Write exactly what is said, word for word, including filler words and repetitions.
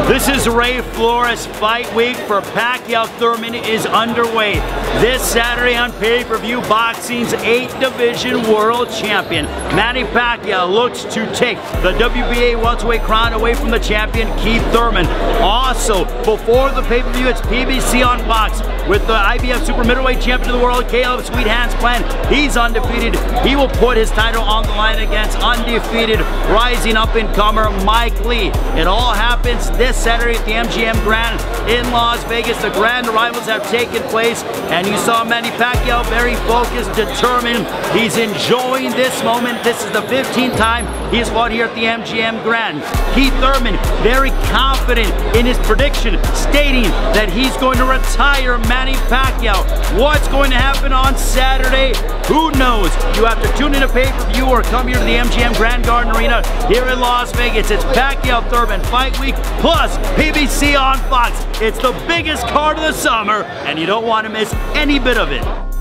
This is Ray Flores. Fight week for Pacquiao Thurman is underway. This Saturday on pay-per-view, boxing's eighth division world champion Manny Pacquiao looks to take the W B A welterweight crown away from the champion Keith Thurman. Also, before the pay-per-view, it's P B C on Fox with the I B F super middleweight champion of the world, Caleb Sweet Hands Plant. He's undefeated. He will put his title on the line against undefeated rising up-and-comer Mike Lee. It all happens this Saturday at the M G M Grand in Las Vegas. The grand arrivals have taken place, and you saw Manny Pacquiao very focused, determined. He's enjoying this moment. This is the fifteenth time he's fought here at the M G M Grand. Keith Thurman very confident in his prediction, stating that he's going to retire Manny Pacquiao. What's going to happen on Saturday? Who knows? You have to tune in to pay-per-view or come here to the M G M Grand Garden Arena here in Las Vegas. It's Pacquiao Thurman Fight Week plus P B C on Fox. It's the biggest card of the summer, and you don't want to miss any bit of it.